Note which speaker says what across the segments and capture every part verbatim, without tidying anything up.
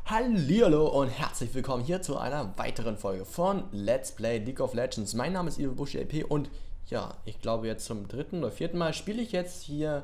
Speaker 1: Hallihallo und herzlich willkommen hier zu einer weiteren Folge von Let's Play League of Legends. Mein Name ist EvilBushy und ja, ich glaube jetzt zum dritten oder vierten Mal spiele ich jetzt hier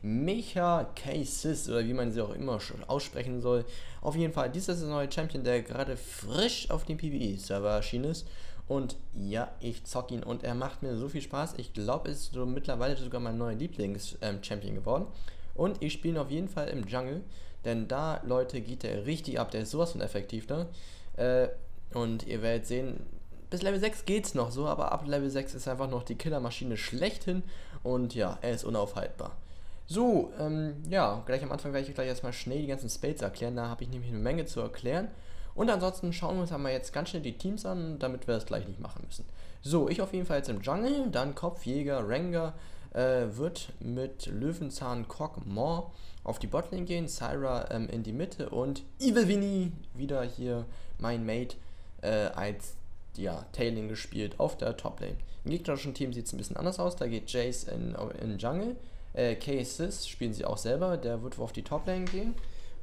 Speaker 1: Mecha K-Sys oder wie man sie auch immer aussprechen soll. Auf jeden Fall, dieser ist der neue Champion, der gerade frisch auf dem PvE-Server erschienen ist. Und ja, ich zock ihn und er macht mir so viel Spaß. Ich glaube, es ist so mittlerweile sogar mein neuer Lieblings-Champion geworden. Und ich spiele ihn auf jeden Fall im Jungle. Denn da, Leute, geht der richtig ab. Der ist sowas von effektiv, ne? Äh, und ihr werdet sehen, bis Level sechs geht's noch so, aber ab Level sechs ist einfach noch die Killermaschine schlechthin. Und ja, er ist unaufhaltbar. So, ähm, ja, gleich am Anfang werde ich gleich erstmal schnell die ganzen Spells erklären. Da habe ich nämlich eine Menge zu erklären. Und ansonsten schauen wir uns einmal jetzt ganz schnell die Teams an, damit wir das gleich nicht machen müssen. So, ich auf jeden Fall jetzt im Jungle, dann Kopfjäger, Rengar, äh, wird mit Löwenzahn, Kog, Maw auf die Botlane gehen, Syra ähm, in die Mitte und Evil Winnie, wieder hier mein Mate, äh, als ja, Tailing gespielt auf der Toplane. Im gegnerischen Team sieht es ein bisschen anders aus, da geht Jace in, in Jungle, äh, K-Sys spielen sie auch selber, der wird auf die Toplane gehen.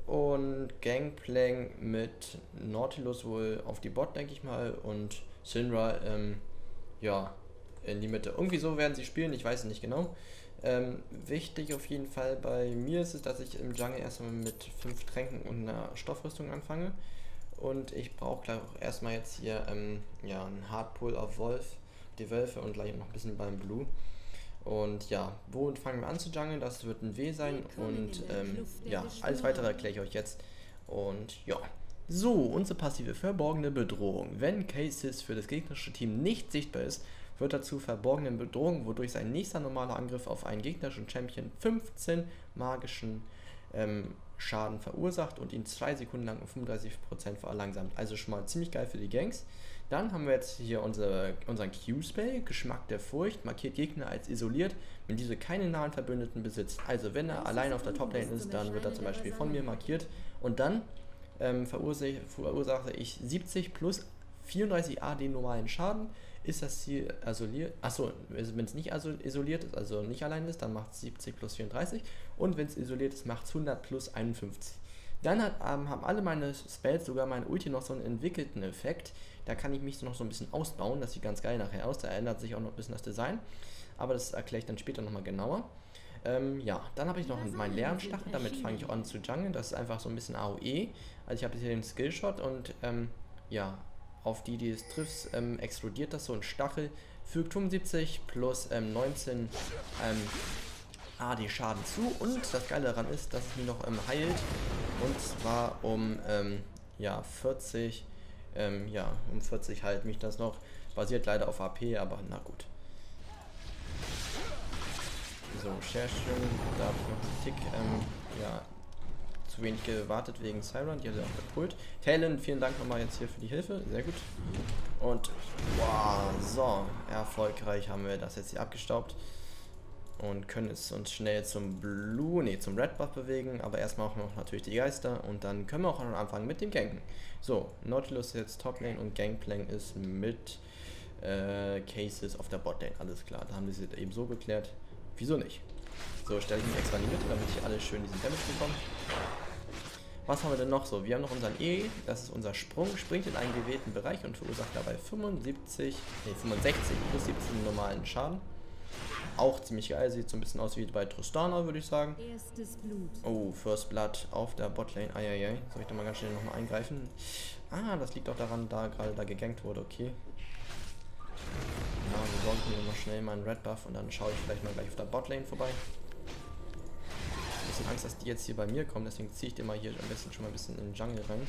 Speaker 1: Und Gangplank mit Nautilus wohl auf die Bot, denke ich mal, und Syndra, ähm, ja, in die Mitte. Irgendwie so werden sie spielen, ich weiß es nicht genau. Ähm, wichtig auf jeden Fall bei mir ist es, dass ich im Jungle erstmal mit fünf Tränken und einer Stoffrüstung anfange. Und ich brauche gleich auch erstmal jetzt hier ähm, ja, einen Hardpull auf Wolf, die Wölfe und gleich noch ein bisschen beim Blue. Und ja, wo fangen wir an zu jungeln? Das wird ein W sein und ähm, ja, alles weitere erkläre ich euch jetzt. Und ja, so, unsere passive verborgene Bedrohung. Wenn K-Sys für das gegnerische Team nicht sichtbar ist, wird er zu verborgenen Bedrohung, wodurch sein nächster normaler Angriff auf einen gegnerischen Champion fünfzehn magischen ähm, Schaden verursacht und ihn zwei Sekunden lang um fünfunddreißig Prozent verlangsamt. Also schon mal ziemlich geil für die Gangs. Dann haben wir jetzt hier unsere, unseren Q-Spell, Geschmack der Furcht, markiert Gegner als isoliert, wenn diese keine nahen Verbündeten besitzt. Also wenn er allein auf der Toplane ist, dann wird er zum Beispiel von mir markiert und dann ähm, verursache, verursache ich siebzig plus vierunddreißig A D normalen Schaden. Ist das Ziel isoliert? Achso, wenn es nicht isoliert ist, also nicht allein ist, dann macht es siebzig plus vierunddreißig und wenn es isoliert ist, macht es hundert plus einundfünfzig. Dann hat, ähm, haben alle meine Spells, sogar meine Ulti, noch so einen entwickelten Effekt. Da kann ich mich so noch so ein bisschen ausbauen, das sieht ganz geil nachher aus, da ändert sich auch noch ein bisschen das Design, aber das erkläre ich dann später nochmal genauer. Ähm, ja, dann habe ich noch meinen Lärmstachel, damit fange ich auch an zu jungeln, das ist einfach so ein bisschen A O E, also ich habe hier den Skillshot und ähm, ja, auf die, die es trifft, ähm, explodiert das so ein Stachel, fügt fünfundsiebzig plus ähm, neunzehn ähm, A D Schaden zu und das Geile daran ist, dass es mich noch ähm, heilt und zwar um ähm, ja, vierzig, ähm, ja, um vierzig heilt mich das noch, basiert leider auf A P, aber na gut. So, sehr schön, da habe ich noch einen Tick, ähm, ja, zu wenig gewartet wegen Syra, die hat ja auch gepult. Talon, vielen Dank nochmal jetzt hier für die Hilfe, sehr gut. Und, wow, so, erfolgreich haben wir das jetzt hier abgestaubt. Und können es uns schnell zum Blue, nee, zum Red Buff bewegen, aber erstmal auch noch natürlich die Geister und dann können wir auch noch anfangen mit dem Ganken. So, Nautilus ist jetzt Toplane und Gangplank ist mit äh, K-Sys auf der Botlane, alles klar, da haben wir es eben so geklärt. Wieso nicht? So, stelle ich mich extra in die Mitte, damit ich alle schön diesen Damage bekommen. Was haben wir denn noch so? Wir haben noch unseren E, das ist unser Sprung, springt in einen gewählten Bereich und verursacht dabei fünfundsiebzig, nee, fünfundsechzig plus siebzehn normalen Schaden. Auch ziemlich geil, sieht so ein bisschen aus wie bei Tristana, würde ich sagen. Oh, First Blood auf der Botlane, eieiei. Soll ich da mal ganz schnell nochmal eingreifen? Ah, das liegt auch daran, da gerade da gegankt wurde, okay. Ja, wir sorgen mir mal schnell meinen Red Buff und dann schaue ich vielleicht mal gleich auf der Botlane vorbei. Ein bisschen Angst, dass die jetzt hier bei mir kommen, deswegen ziehe ich den mal hier am besten schon mal ein bisschen in den Jungle rein.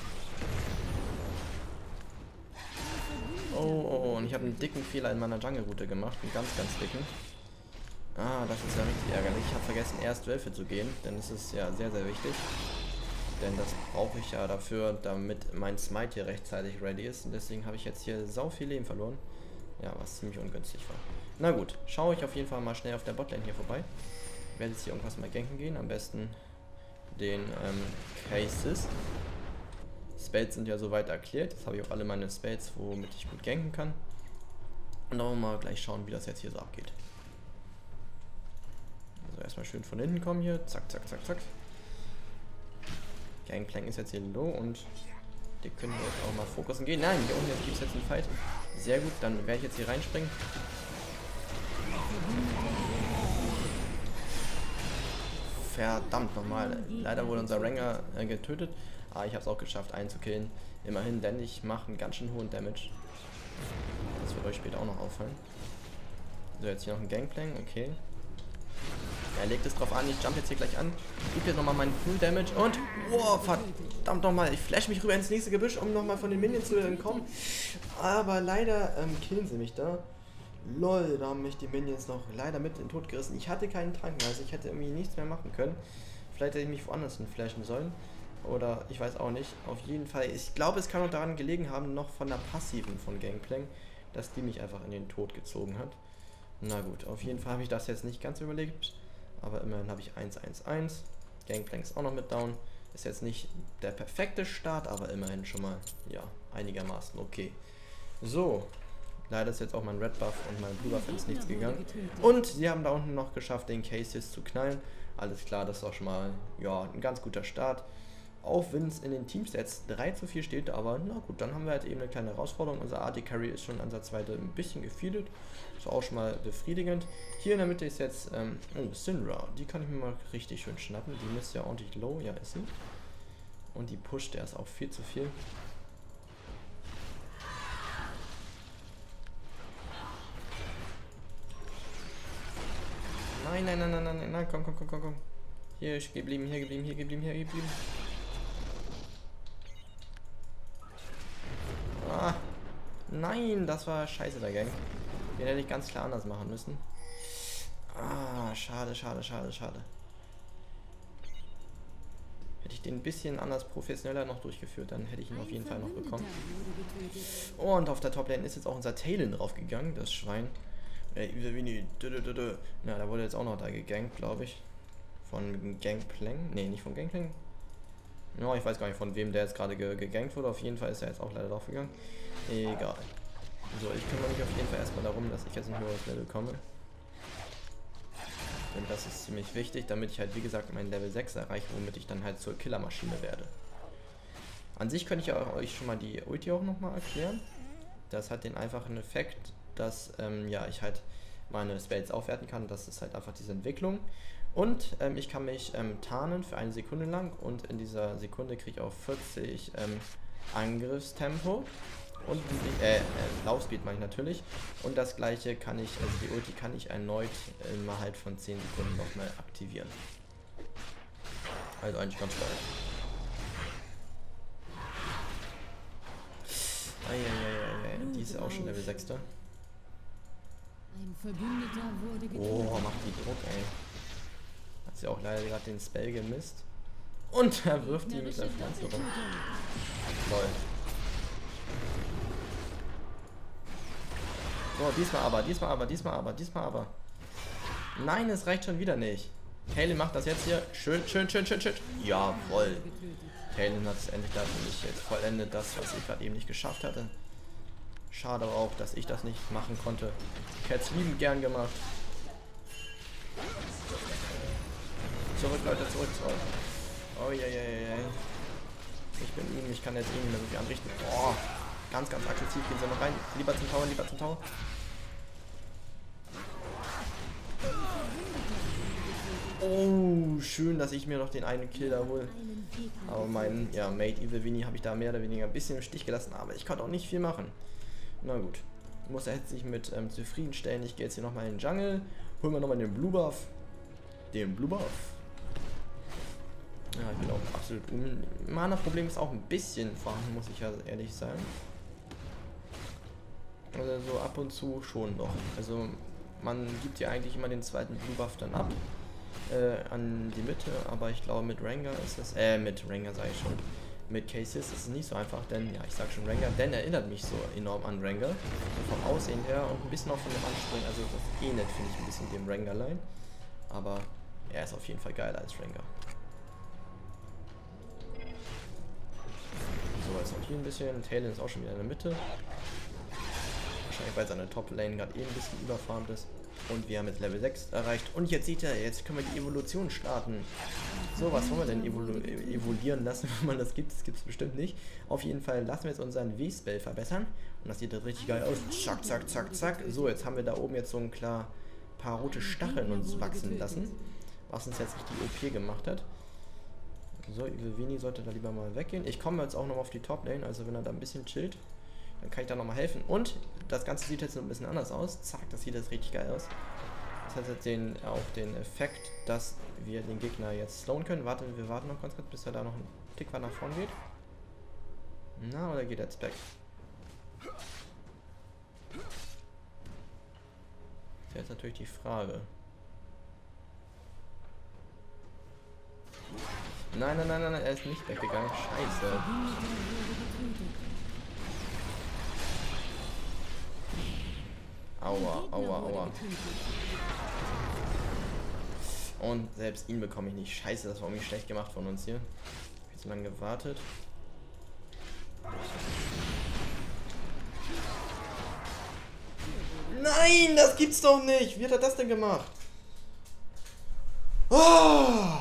Speaker 1: Oh, oh, oh, und ich habe einen dicken Fehler in meiner Jungle-Route gemacht, einen ganz, ganz dicken. Ah, das ist ja richtig ärgerlich. Ich habe vergessen, erst Wölfe zu gehen, denn das ist ja sehr, sehr wichtig. Denn das brauche ich ja dafür, damit mein Smite hier rechtzeitig ready ist. Und deswegen habe ich jetzt hier sau viel Leben verloren. Ja, was ziemlich ungünstig war. Na gut, schaue ich auf jeden Fall mal schnell auf der Botlane hier vorbei. Ich werde jetzt hier irgendwas mal ganken gehen. Am besten den ähm, K-Sys. Spells sind ja soweit erklärt. Jetzt habe ich auch alle meine Spells, womit ich gut ganken kann. Und dann wollen wir mal gleich schauen, wie das jetzt hier so abgeht. Also erstmal schön von hinten kommen hier. Zack, zack, zack, zack. Gangplank ist jetzt hier low und Die können wir jetzt auch mal fokussen gehen. Nein, hier unten gibt es jetzt einen Fight. Sehr gut, dann werde ich jetzt hier reinspringen. Verdammt nochmal. Leider wurde unser Rengar äh, getötet. Aber ich habe es auch geschafft einzukillen. Immerhin, denn ich mache einen ganz schön hohen Damage. Das wird euch später auch noch auffallen. So, jetzt hier noch ein Gangplank, okay. Er legt es drauf an, ich jump jetzt hier gleich an. Gib jetzt nochmal meinen Full Damage und... Wow, verdammt nochmal. Ich flash mich rüber ins nächste Gebüsch, um nochmal von den Minions zu entkommen. Aber leider ähm, killen sie mich da. Lol, da haben mich die Minions noch leider mit in den Tod gerissen. Ich hatte keinen Trank mehr, also ich hätte irgendwie nichts mehr machen können. Vielleicht hätte ich mich woanders hin flashen sollen. Oder ich weiß auch nicht. Auf jeden Fall, ich glaube, es kann auch daran gelegen haben, noch von der Passiven von Gangplank, dass die mich einfach in den Tod gezogen hat. Na gut, auf jeden Fall habe ich das jetzt nicht ganz überlegt. Aber immerhin habe ich eins eins eins. Gangplank ist auch noch mit down. Ist jetzt nicht der perfekte Start, aber immerhin schon mal, ja, einigermaßen okay. So, leider ist jetzt auch mein Red Buff und mein Blue Buff ins Nichts gegangen. Und sie haben da unten noch geschafft, den Cassius zu knallen. Alles klar, das ist auch schon mal, ja, ein ganz guter Start. Auch wenn es in den Teamstats drei zu vier steht, aber na gut, dann haben wir halt eben eine kleine Herausforderung. Unser A D Carry ist schon ansatzweise ein bisschen gefeedet. Ist auch schon mal befriedigend. Hier in der Mitte ist jetzt, ähm, oh, Syndra. Die kann ich mir mal richtig schön schnappen. Die ist ja ordentlich low, ja ist sie. Und die pusht, der ist auch viel zu viel. Nein, nein, nein, nein, nein, nein, komm, komm, komm, komm, komm. Hier geblieben, hier geblieben, hier geblieben, hier geblieben. Ah, nein, das war scheiße, der Gang. Den hätte ich ganz klar anders machen müssen. Ah, schade, schade, schade, schade. Hätte ich den ein bisschen anders professioneller noch durchgeführt, dann hätte ich ihn auf jeden Fall noch bekommen. Und auf der Toplane ist jetzt auch unser Talon draufgegangen, das Schwein. Äh, Na, da wurde jetzt auch noch da gegankt, glaube ich. Von Gangplank. Ne, nicht von Gangplank. Ja, ich weiß gar nicht, von wem der jetzt gerade ge gegankt wurde. Auf jeden Fall ist er jetzt auch leider draufgegangen. Egal. So, ich kümmere mich auf jeden Fall erstmal darum, dass ich jetzt ein höheres Level komme. Denn das ist ziemlich wichtig, damit ich halt, wie gesagt, mein Level sechs erreiche, womit ich dann halt zur Killermaschine werde. An sich könnte ich euch schon mal die Ulti auch nochmal erklären. Das hat den einfachen Effekt, dass ähm, ja, ich halt meine Spells aufwerten kann. Das ist halt einfach diese Entwicklung. Und ähm, ich kann mich ähm, tarnen für eine Sekunde lang und in dieser Sekunde kriege ich auch vierzig ähm, Angriffstempo und äh, äh, Laufspeed meine ich natürlich. Und das gleiche kann ich, also die Ulti kann ich erneut innerhalb von zehn Sekunden nochmal aktivieren. Also eigentlich ganz geil. Eieieiei, die ist ja auch schon Level sechs. Oh, macht die Druck, ey. Hat sie auch leider gerade den Spell gemisst. Und er wirft die mit der Pflanze rum. Toll. So, diesmal aber, diesmal aber, diesmal aber, diesmal aber. Nein, es reicht schon wieder nicht. Talon macht das jetzt hier. Schön, schön, schön, schön, schön. Jawohl. Talon hat es endlich da für mich jetzt vollendet, das, was ich gerade eben nicht geschafft hatte. Schade aber auch, dass ich das nicht machen konnte. Ich hätte es liebend gern gemacht. Zurück, Leute, zurück, zurück. Oh, ja, ja, ja, ja. Ich bin ihn, ich kann jetzt ihn nicht mehr so viel anrichten. Oh, ganz, ganz aggressiv gehen sie noch rein. Lieber zum Tower, lieber zum Tower. Oh, schön, dass ich mir noch den einen Kill da hole. Aber meinen, ja, Mate Evil Winnie habe ich da mehr oder weniger ein bisschen im Stich gelassen, aber ich konnte auch nicht viel machen. Na gut. Muss er jetzt sich mit ähm, zufriedenstellen. Ich gehe jetzt hier nochmal in den Jungle. Holen wir nochmal den Blue Buff. Den Blue Buff. Ja, ich bin auch absolut um. Mana-Problem ist auch ein bisschen vorhanden, muss ich ja ehrlich sagen. Also so ab und zu schon doch. Also man gibt ja eigentlich immer den zweiten Blue Buff dann ab. Äh, an die Mitte, aber ich glaube mit Rengar ist es, äh, mit Rengar sage ich schon, mit Cassius ist es nicht so einfach, denn, ja, ich sag schon Rengar, denn er erinnert mich so enorm an Rengar, so vom Aussehen her und ein bisschen auch von dem Anspringen, also das ähnelt, finde ich, ein bisschen dem Rengar-Line, aber er ist auf jeden Fall geiler als Rengar. So, jetzt noch hier ein bisschen, Talon ist auch schon wieder in der Mitte, wahrscheinlich weil seine Top-Lane gerade eh ein bisschen überfarmt ist. Und wir haben jetzt Level sechs erreicht. Und jetzt seht ihr, jetzt können wir die Evolution starten. So, was wollen wir denn evolu evoluieren lassen, wenn man das gibt? Das gibt es bestimmt nicht. Auf jeden Fall lassen wir jetzt unseren W-Spell verbessern. Und das sieht richtig geil aus. Zack, zack, zack, zack. So, jetzt haben wir da oben jetzt so ein klar paar rote Stacheln uns wachsen lassen. Was uns jetzt richtig O P gemacht hat. So, Evil sollte da lieber mal weggehen. Ich komme jetzt auch noch auf die Top-Lane, also wenn er da ein bisschen chillt, dann kann ich da nochmal helfen. Und das Ganze sieht jetzt ein bisschen anders aus. Zack, das sieht jetzt richtig geil aus. Das hat jetzt den, auch den Effekt, dass wir den Gegner jetzt slowen können. Warte, wir warten noch ganz kurz, bis er da noch einen Tick weit nach vorn geht. Na, oder geht er jetzt back? Das ist jetzt natürlich die Frage. Nein, nein, nein, nein, er ist nicht weggegangen. Scheiße. Aua, aua, aua. Und selbst ihn bekomme ich nicht. Scheiße, das war irgendwie schlecht gemacht von uns hier. Ich habe so lange gewartet. Nein, das gibt's doch nicht. Wie hat er das denn gemacht? Oh!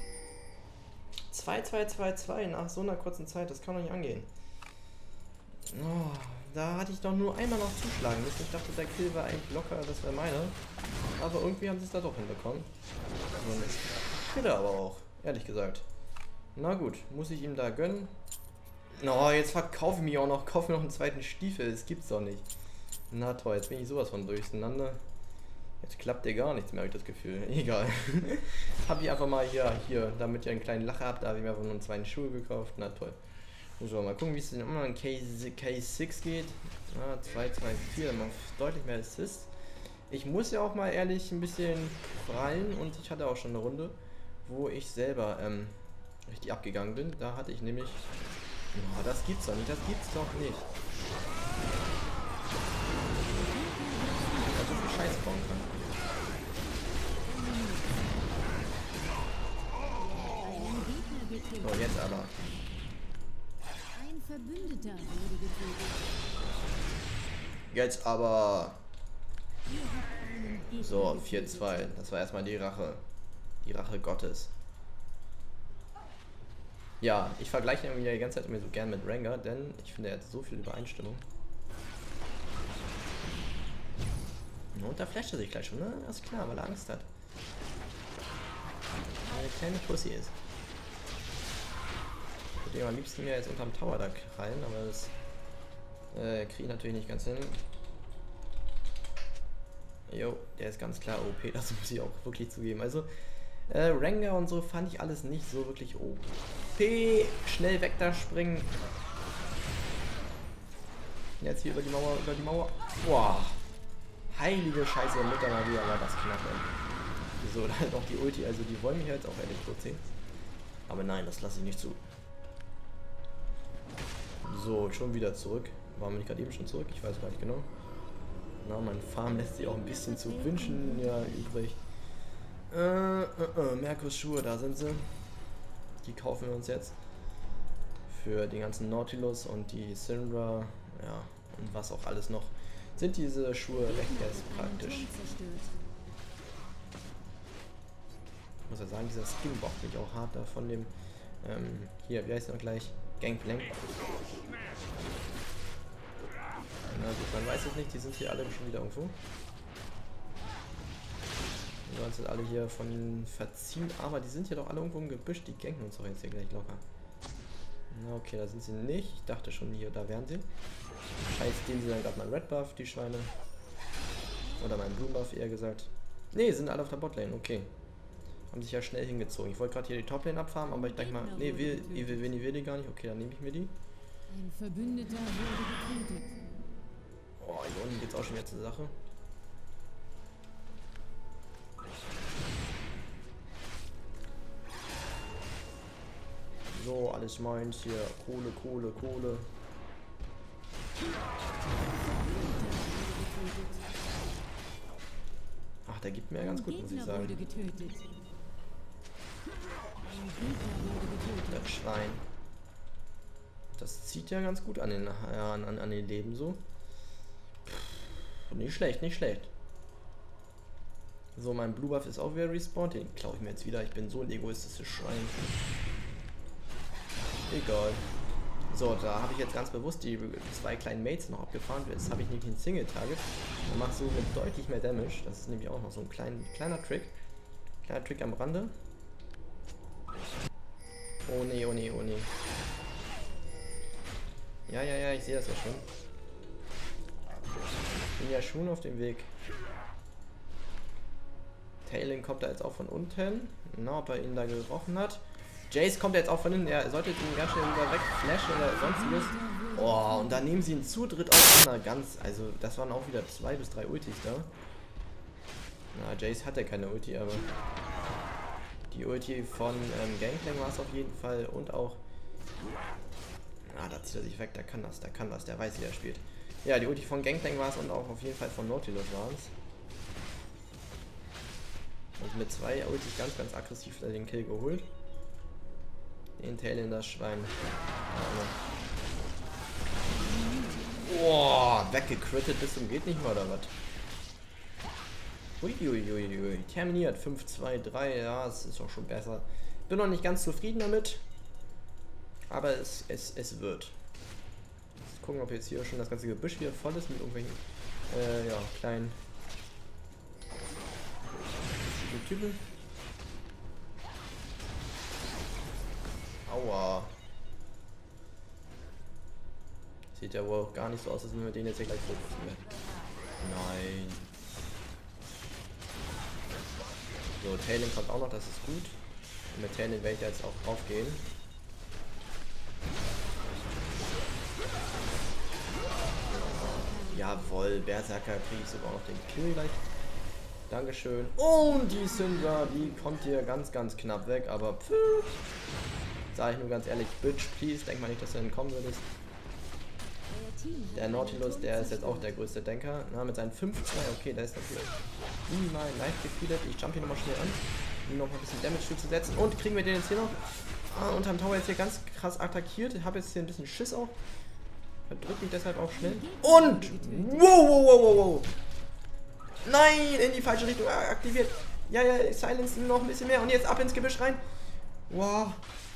Speaker 1: zwei zwei zwei zwei nach so einer kurzen Zeit, das kann doch nicht angehen. Oh, da hatte ich doch nur einmal noch zuschlagen müssen. Ich dachte, der Kill war eigentlich locker, das wäre meine. Aber irgendwie haben sie es da doch hinbekommen. Bitte aber auch, ehrlich gesagt. Na gut, muss ich ihm da gönnen. No, jetzt verkaufe ich mich auch noch, kaufe mir noch einen zweiten Stiefel, das gibt's doch nicht. Na toll, jetzt bin ich sowas von durcheinander. Jetzt klappt dir gar nichts mehr, habe ich das Gefühl. Egal. Hab ich einfach mal hier, hier, damit ihr einen kleinen Lacher habt, da habe ich mir einfach nur einen zweiten Schuh gekauft. Na toll. So, mal gucken, wie es in einem anderen K sechs geht. Ah, zwei zwei vier, dann macht deutlich mehr Assist. Ich muss ja auch mal ehrlich ein bisschen prallen und ich hatte auch schon eine Runde, wo ich selber ähm, richtig abgegangen bin. Da hatte ich nämlich... Oh, das gibt's doch nicht, das gibt's doch nicht. So viel Scheiß bauen kann. So, jetzt aber.
Speaker 2: Ein Verbündeter wurde getötet.
Speaker 1: Jetzt aber. So, vier zwei. Das war erstmal die Rache. Die Rache Gottes. Ja, ich vergleiche ihn ja die ganze Zeit immer so gern mit Rengar, denn ich finde, er hat so viel Übereinstimmung. Und da flasht er sich gleich schon, ne? Das ist klar, weil er Angst hat. Weil er eine kleine Pussy ist. Ich würde am liebsten ja jetzt unterm Tower da krallen, aber das äh, kriege ich natürlich nicht ganz hin. Jo, der ist ganz klar O P, das muss ich auch wirklich zugeben. Also, äh, Rengar und so fand ich alles nicht so wirklich O P. Schnell weg da springen. Jetzt hier über die Mauer, über die Mauer. Boah. Heilige Scheiße, Mutter Maria, war das knapp. So, da halt noch die Ulti, also die wollen mich jetzt auch Elektro ziehen. Aber nein, das lasse ich nicht zu. So, schon wieder zurück. Waren wir nicht gerade eben schon zurück? Ich weiß gar nicht genau. Na, mein Farm lässt sich auch ein bisschen zu wünschen, ja, übrig. Äh, äh, äh, Merkus Schuhe, da sind sie. Die kaufen wir uns jetzt. Für den ganzen Nautilus und die Syndra, ja, und was auch alles noch. Sind diese Schuhe recht erst praktisch. Ich muss ja sagen, dieser Skin braucht mich auch hart da von dem, ähm, hier, wie heißt der noch gleich? Gangplank. Na gut, man weiß es nicht, die sind hier alle schon wieder irgendwo. Die sollen sind alle hier von verziehen, aber die sind hier doch alle irgendwo im Gebüsch, die ganken uns doch jetzt hier gleich locker. Na okay, da sind sie nicht. Ich dachte schon hier, da wären sie. Scheiß, den sind dann gerade mein Red Buff, die Schweine. Oder mein Blue Buff eher gesagt. Ne, sind alle auf der Botlane, okay. Haben sich ja schnell hingezogen. Ich wollte gerade hier die Toplane abfarmen, aber ich denke mal, ne, will, will, will, will die gar nicht. Okay, dann nehme ich mir die.
Speaker 2: Ein Verbündeter wurde getötet.
Speaker 1: Oh, hier unten geht's auch schon wieder zur Sache. So, alles meins hier. Kohle, Kohle, Kohle. Ach, der gibt mir ja ganz gut, muss ich sagen. Das Schwein. Das zieht ja ganz gut an den, ja, an, an den Leben so. Pff, nicht schlecht, nicht schlecht. So, mein Blue Buff ist auch wieder respawned. Den klaue ich mir jetzt wieder. Ich bin so ein egoistisches Schwein. Egal. So, da habe ich jetzt ganz bewusst die zwei kleinen Mates noch abgefahren. Jetzt habe ich nämlich einen Single-Target und mache so mit deutlich mehr Damage. Das ist nämlich auch noch so ein klein, kleiner Trick. Kleiner Trick am Rande. Oh nee, oh nee, oh nee. Ja, ja, ja, ich sehe das ja schon. Ich bin ja schon auf dem Weg. Talon kommt da jetzt auch von unten. Na, ob er ihn da gerochen hat. Jace kommt jetzt auch von hinten. Er sollte ihn ganz schnell wieder wegflashen oder sonstiges. Oh, und da nehmen sie ihn zu dritt auseinander. Ganz, also das waren auch wieder zwei bis drei Ultis da. Na, Jace hatte keine Ulti, aber die Ulti von ähm, Gangplank war es auf jeden Fall. Und auch... Ah, da zieht er sich weg. Der kann das, der kann das. Der weiß, wie er spielt. Ja, die Ulti von Gangplank war es und auch auf jeden Fall von Nautilus war es. Und mit zwei Ultis ganz, ganz aggressiv den Kill geholt. Den Talon das Schwein. Boah, weggecrittet bis zum geht nicht mehr oder was? Uiuiuiui, terminiert. fünf, zwei, drei, ja, es ist auch schon besser. Bin noch nicht ganz zufrieden damit. Aber es, es, es wird. Jetzt gucken, ob jetzt hier schon das ganze Gebüsch wieder voll ist mit irgendwelchen äh, ja, kleinen Typen. Aua. Sieht ja wohl auch gar nicht so aus, als wenn wir den jetzt hier gleich fokussen werden. Nein. So, Talon kommt auch noch, das ist gut. Und mit Talon werde ich jetzt auch drauf gehen. Jawohl, Berserker kriege ich sogar noch den Kill gleich. Dankeschön. Und die Syndra, die kommt hier ganz, ganz knapp weg, aber pfff. Sag ich nur ganz ehrlich, Bitch, please, denk mal nicht, dass du entkommen würdest. Der Nautilus, der ist jetzt auch der größte Denker. Na, mit seinen fünf zwei, okay, da ist natürlich minimal leicht gefeedet. Ich jump hier nochmal schnell an, um noch ein bisschen Damage zuzusetzen. Und kriegen wir den jetzt hier noch ah, unterm Tower jetzt hier ganz krass attackiert. Ich habe jetzt hier ein bisschen Schiss auch. Verdrückt mich deshalb auch schnell. Und! Wow, wow, wow, wow, wow! Nein, in die falsche Richtung aktiviert. Ja, ja, Silence noch ein bisschen mehr. Und jetzt ab ins Gebüsch rein. Wow.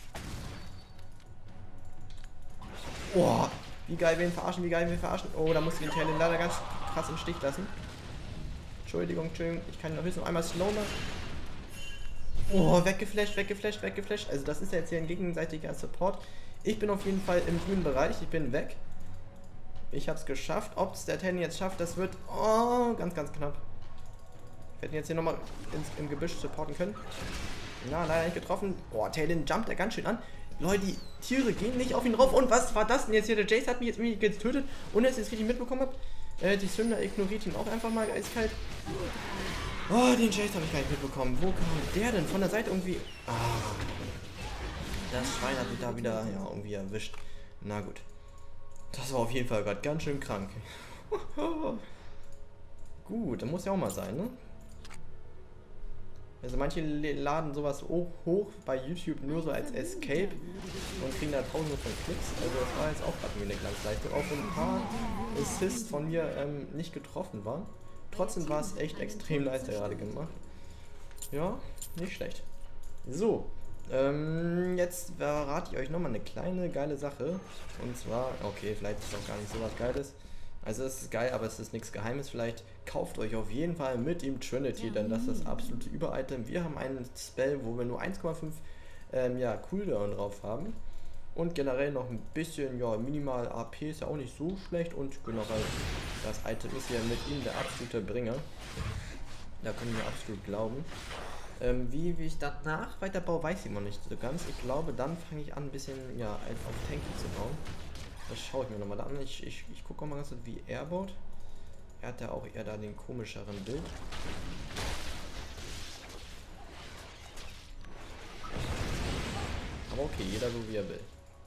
Speaker 1: Wow. Wie geil wir ihn verarschen, wie geil wir ihn verarschen. Oh, da muss ich den Talon leider ganz krass im Stich lassen. Entschuldigung, Entschuldigung. Ich kann ihn noch höchstens noch einmal slow machen. Oh, weggeflasht, weggeflasht, weggeflasht. Also das ist ja jetzt hier ein gegenseitiger Support. Ich bin auf jeden Fall im grünen Bereich. Ich bin weg. Ich habe es geschafft. Ob es der Talon jetzt schafft, das wird oh, ganz, ganz knapp. Ich werde ihn jetzt hier nochmal im Gebüsch supporten können. Na, leider nicht getroffen. Oh, Talon jumpt er ganz schön an. Leute, die Tiere gehen nicht auf ihn drauf. Und was war das denn jetzt hier? Der Jace hat mich jetzt irgendwie getötet. Und jetzt, jetzt richtig mitbekommen habt. Äh, die Syndra ignoriert ihn auch einfach mal eiskalt. Oh, den Jace habe ich gar nicht mitbekommen. Wo kam der denn? Von der Seite irgendwie. Ah. Das Schwein hat mich da wieder ja, irgendwie erwischt. Na gut. Das war auf jeden Fall gerade ganz schön krank. Gut, das muss ja auch mal sein, ne? Also manche laden sowas hoch, hoch bei YouTube nur so als Escape und kriegen da tausende von Klicks. Also das war jetzt auch gerade eine Glanzleistung. Auch wenn ein paar Assists von mir ähm, nicht getroffen waren. Trotzdem war es echt extrem nice gerade gemacht. Ja, nicht schlecht. So, ähm, jetzt verrate ich euch nochmal eine kleine geile Sache. Und zwar, okay, vielleicht ist es auch gar nicht so was Geiles. Also es ist geil, aber es ist nichts Geheimes. Vielleicht kauft euch auf jeden Fall mit dem Trinity, denn das ist das absolute Über-Item. Wir haben einen Spell, wo wir nur eins Komma fünf ähm, ja, Cooldown drauf haben. Und generell noch ein bisschen, ja, minimal A P ist ja auch nicht so schlecht. Und generell, das Item ist ja mit ihm der absolute Bringer. Da können wir absolut glauben. Ähm, wie, wie ich danach weiterbaue, weiß ich noch nicht so ganz. Ich glaube, dann fange ich an, ein bisschen, ja, auf Tanky zu bauen. Das schaue ich mir nochmal an. Ich, ich, ich gucke mal ganz kurz, wie er baut. Er hat ja auch eher da den komischeren Bild. Aber okay, jeder so wie er will.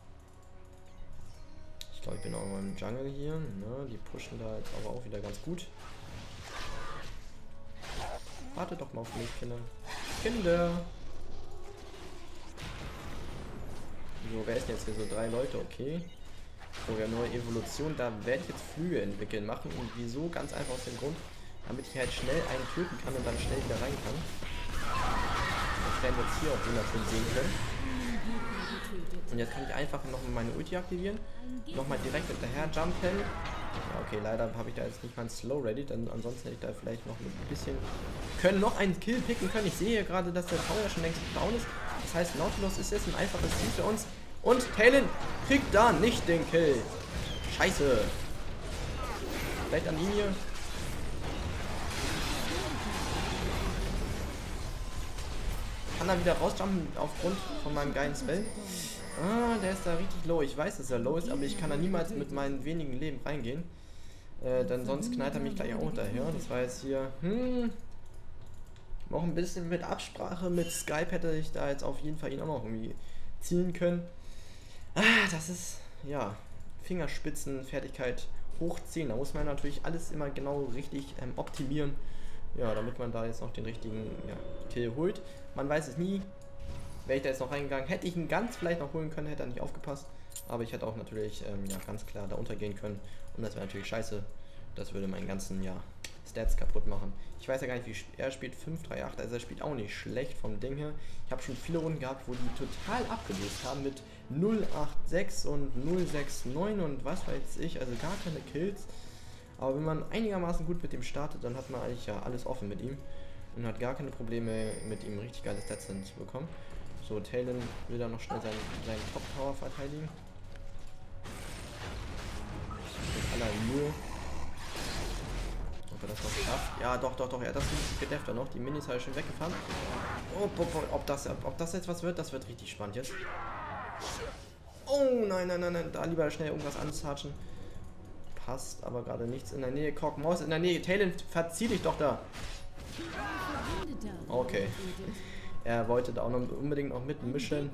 Speaker 1: Ich glaube, ich bin auch mal im Jungle hier. Ne? Die pushen da jetzt aber auch wieder ganz gut. Wartet doch mal auf mich, Kinder. Kinder! So, wer ist denn jetzt hier so? Drei Leute, okay. So, ja, neue Evolution, da werde ich jetzt Flüge entwickeln machen. Und wieso? Ganz einfach aus dem Grund, damit ich halt schnell einen töten kann und dann schnell wieder rein kann. Das werden wir jetzt hier auch wunderschön sehen können. Und jetzt kann ich einfach noch meine Ulti aktivieren. Nochmal direkt hinterher jumpen. Ja, okay, leider habe ich da jetzt nicht mal ein Slow ready, denn ansonsten hätte ich da vielleicht noch ein bisschen können noch einen Kill picken können. Ich sehe hier gerade, dass der Tower schon längst down ist. Das heißt, Nautilus ist jetzt ein einfaches Ziel für uns. Und Talon kriegt da nicht den Kill. Scheiße. Vielleicht an Linie. Kann er wieder rausjumpen aufgrund von meinem geilen Spell. Ah, der ist da richtig low. Ich weiß, dass er low ist, aber ich kann da niemals mit meinen wenigen Leben reingehen. Äh, denn sonst knallt er mich gleich auch daher. Das war jetzt hier, hm, noch ein bisschen mit Absprache mit Skype hätte ich da jetzt auf jeden Fall ihn auch noch irgendwie ziehen können. Ah, das ist, ja, Fingerspitzenfertigkeit hochziehen. Da muss man natürlich alles immer genau richtig ähm, optimieren. Ja, damit man da jetzt noch den richtigen ja, Kill holt. Man weiß es nie. Wäre ich da jetzt noch reingegangen, hätte ich ihn ganz vielleicht noch holen können, hätte er nicht aufgepasst. Aber ich hätte auch natürlich ähm, ja, ganz klar da untergehen können. Und das wäre natürlich scheiße. Das würde meinen ganzen ja, Stats kaputt machen. Ich weiß ja gar nicht, wie er spielt. fünf drei acht, also er spielt auch nicht schlecht vom Ding her. Ich habe schon viele Runden gehabt, wo die total abgelöst haben mit null acht sechs und null sechs neun und was weiß ich. Also gar keine Kills. Aber wenn man einigermaßen gut mit dem startet, dann hat man eigentlich ja alles offen mit ihm. Und hat gar keine Probleme mit ihm richtig geile Stats zu bekommen. So, Talon will da noch schnell seinen, seinen Top-Tower verteidigen. Mit aller Mühe. Ob er das noch schafft? Ja, doch, doch, doch. Er hat das gedefft noch. Die Minis habe ich schon weggefahren. Oh, ob, ob, das, ob das jetzt was wird, das wird richtig spannend jetzt. Oh, nein, nein, nein, nein. Da lieber schnell irgendwas anzatschen. Passt aber gerade nichts in der Nähe. Kork, Maus in der Nähe. Talon, verzieh dich doch da. Okay. Er wollte da auch noch unbedingt noch mitmischen.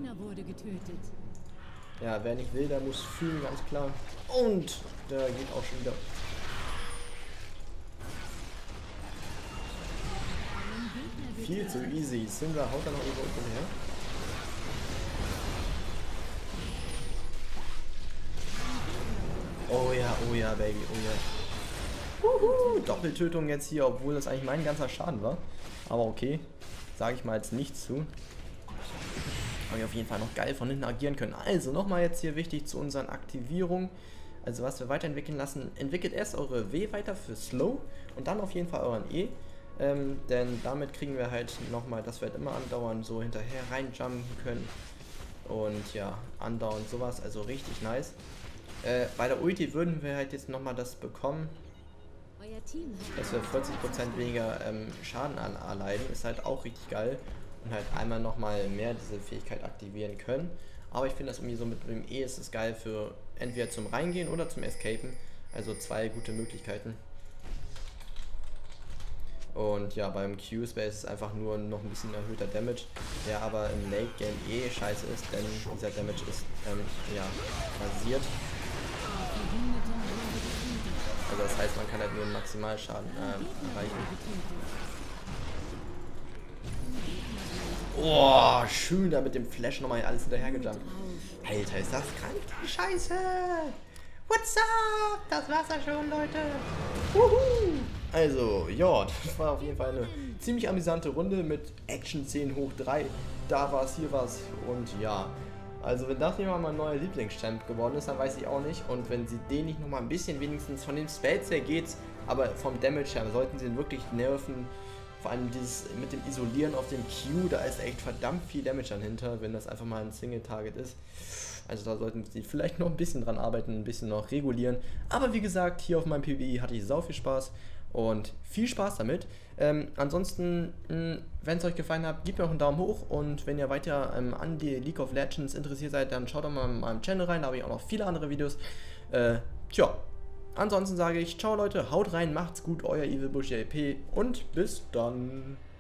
Speaker 1: Ja, wer nicht will, der muss fühlen, ganz klar. Und der geht auch schon wieder. Viel zu easy. Syndra haut da noch irgendwo hinterher. Oh ja, oh ja, Baby, oh ja. Uhu, Doppeltötung jetzt hier, obwohl das eigentlich mein ganzer Schaden war. Aber okay. Sage ich mal jetzt nichts zu. Aber wir auf jeden Fall noch geil von hinten agieren können. Also nochmal jetzt hier wichtig zu unseren Aktivierungen. Also was wir weiterentwickeln lassen, entwickelt erst eure W weiter für Slow und dann auf jeden Fall euren E. Ähm, denn damit kriegen wir halt nochmal, das wird immer andauernd so hinterher reinjumpen können. Und ja, andauernd sowas, also richtig nice. Äh, bei der Ulti würden wir halt jetzt nochmal das bekommen, dass wir vierzig Prozent weniger ähm, Schaden an, erleiden, ist halt auch richtig geil und halt einmal nochmal mehr diese Fähigkeit aktivieren können. Aber ich finde das irgendwie so mit dem E ist es geil für entweder zum Reingehen oder zum Escapen, also zwei gute Möglichkeiten. Und ja, beim Q-Space ist es einfach nur noch ein bisschen erhöhter Damage, der aber im Late Game eh scheiße ist, denn dieser Damage ist ähm, ja, basiert. Also das heißt, man kann halt nur einen Maximalschaden äh, erreichen. Oh, schön da mit dem Flash nochmal alles hinterher gejumpt. Alter, ist das krank, die Scheiße! What's up? Das war's ja schon, Leute! Wuhu! Also, ja, das war auf jeden Fall eine ziemlich amüsante Runde mit Action-Szenen hoch drei. Da war's, hier war's und ja. Also wenn das nicht mal mein neuer Lieblingschamp geworden ist, dann weiß ich auch nicht. Und wenn sie den nicht nochmal ein bisschen wenigstens von den Spells her geht's, aber vom Damage her sollten sie ihn wirklich nerven. Vor allem dieses mit dem Isolieren auf dem Q, da ist echt verdammt viel Damage dahinter, wenn das einfach mal ein Single-Target ist. Also da sollten sie vielleicht noch ein bisschen dran arbeiten, ein bisschen noch regulieren. Aber wie gesagt, hier auf meinem PvE hatte ich sau viel Spaß. Und viel Spaß damit. Ähm, ansonsten, wenn es euch gefallen hat, gebt mir auch einen Daumen hoch. Und wenn ihr weiter ähm, an die League of Legends interessiert seid, dann schaut doch mal in meinem Channel rein. Da habe ich auch noch viele andere Videos. Äh, tja, ansonsten sage ich, ciao Leute, haut rein, macht's gut, euer EvilBushy A P und bis dann.